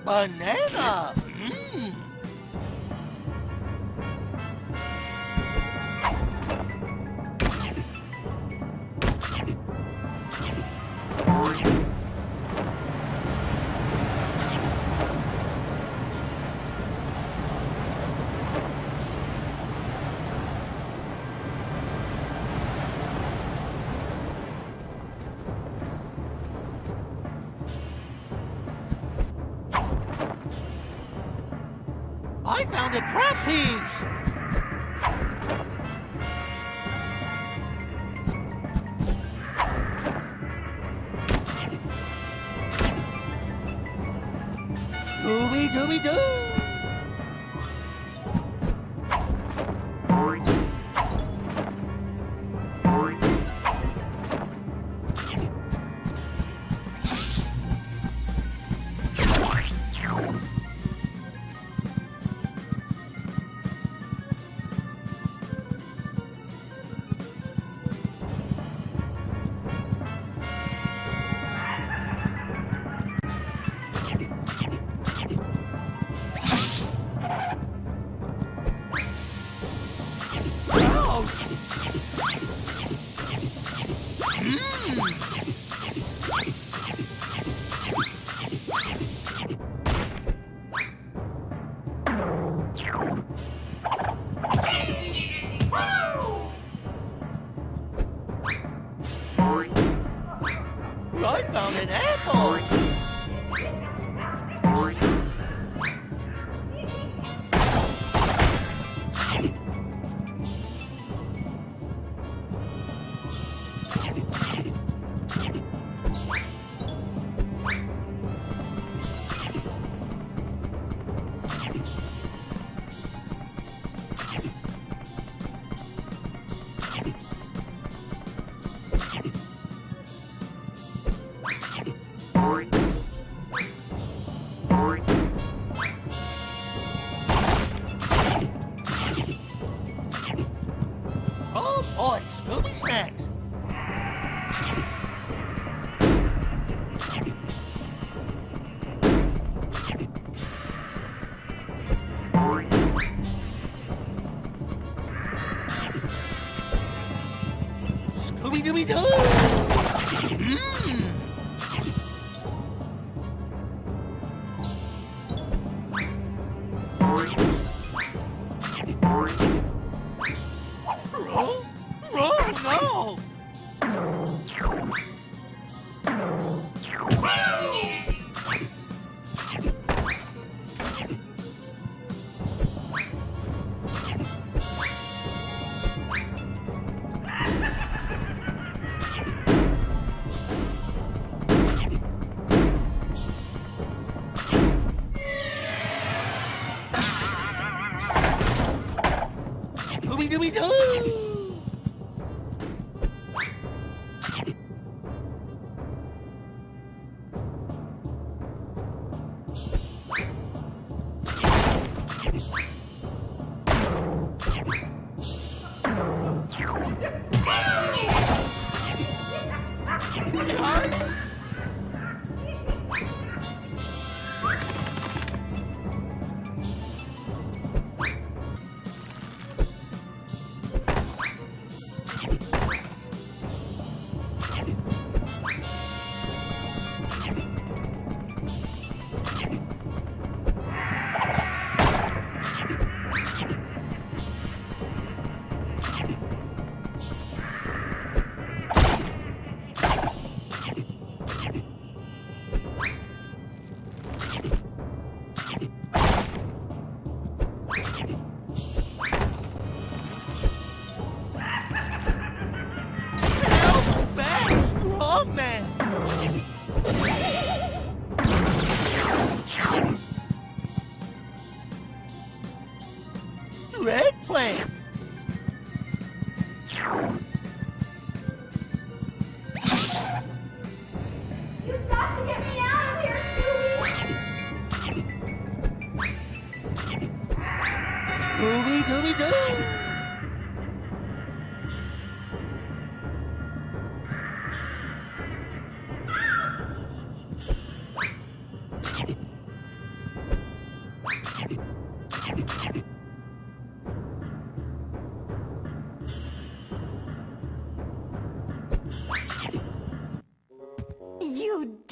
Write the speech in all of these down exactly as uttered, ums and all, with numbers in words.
Banana! Mmm! I found a trapeze! Scooby-Dooby-Doo! I found an apple! Oh boy, Scooby snacks! Scooby-Dooby-Doo! Mmm! Oh, oh no! Scooby-Dooby-Doo!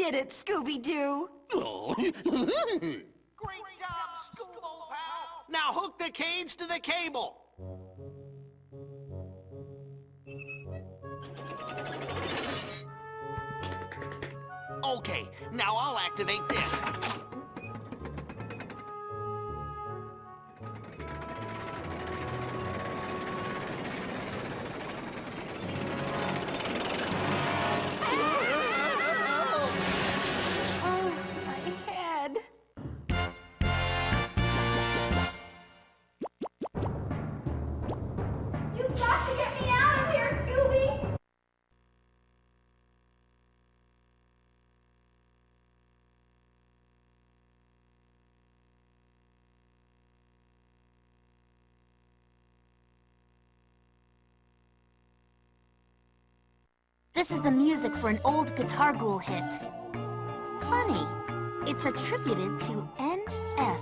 did it, Scooby-Doo! Oh. Great job, Scooby-Doo, pal! Now hook the cage to the cable! Okay, now I'll activate this. This is the music for an old Guitar Ghoul hit. Funny, it's attributed to N S.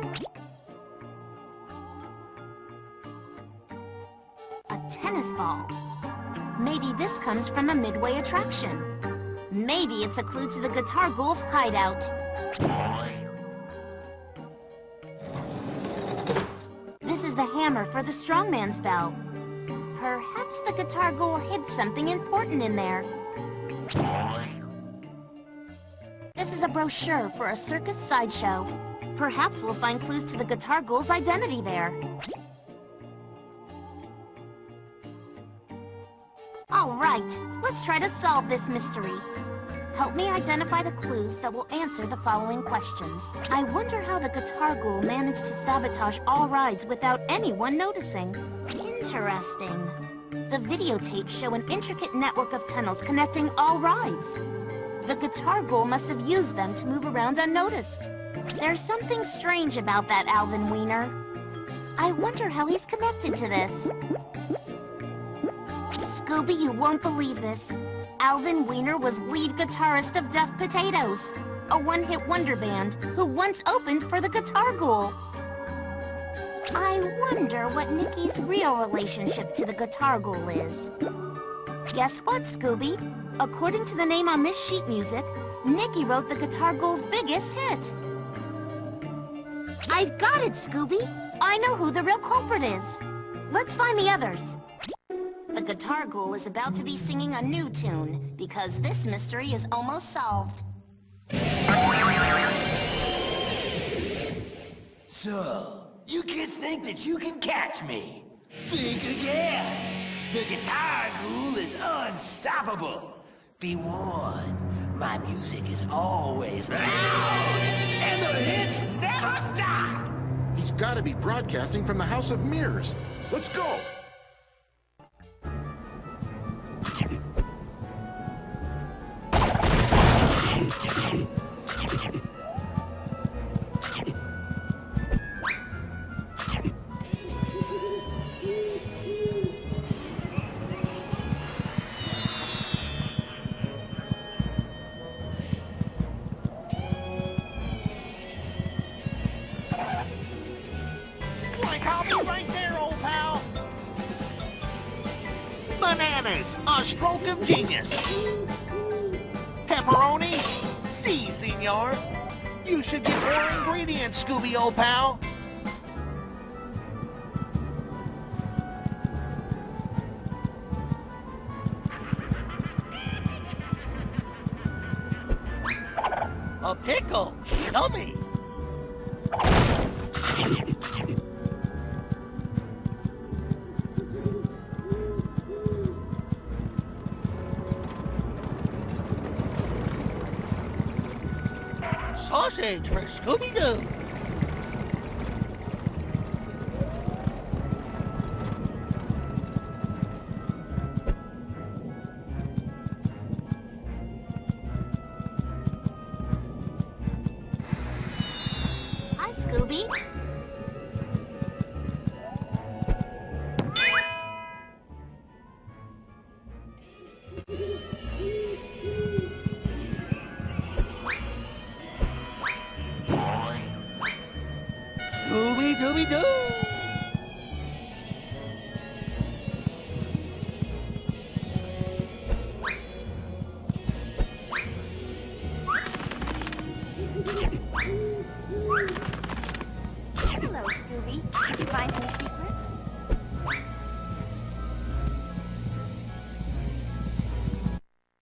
A tennis ball. Maybe this comes from a Midway attraction. Maybe it's a clue to the Guitar Ghoul's hideout. This is the hammer for the strongman's bell. Perhaps the Guitar Ghoul hid something important in there. This is a brochure for a circus sideshow. Perhaps we'll find clues to the Guitar Ghoul's identity there. All right, let's try to solve this mystery. Help me identify the clues that will answer the following questions. I wonder how the Guitar Ghoul managed to sabotage all rides without anyone noticing. Interesting. The videotapes show an intricate network of tunnels connecting all rides. The Guitar Ghoul must have used them to move around unnoticed. There's something strange about that Alvin Wiener. I wonder how he's connected to this. Scooby, you won't believe this. Alvin Wiener was lead guitarist of Deaf Potatoes, a one-hit wonder band who once opened for the Guitar Ghoul. I wonder what Nikki's real relationship to the Guitar Ghoul is. Guess what, Scooby? According to the name on this sheet music, Nikki wrote the Guitar Ghoul's biggest hit. I've got it, Scooby! I know who the real culprit is. Let's find the others. The Guitar Ghoul is about to be singing a new tune, because this mystery is almost solved. So... you kids think that you can catch me? Think again! The Guitar Ghoul is unstoppable! Be warned, my music is always loud! And the hits never stop! He's gotta be broadcasting from the House of Mirrors. Let's go! I'll be right there, old pal. Bananas, a stroke of genius. Pepperoni, si, senor. You should get more ingredients, Scooby, old pal. A pickle, yummy. Sausage for Scooby-Doo. Hi, Scooby. Scooby-Dooby-Doo! find P C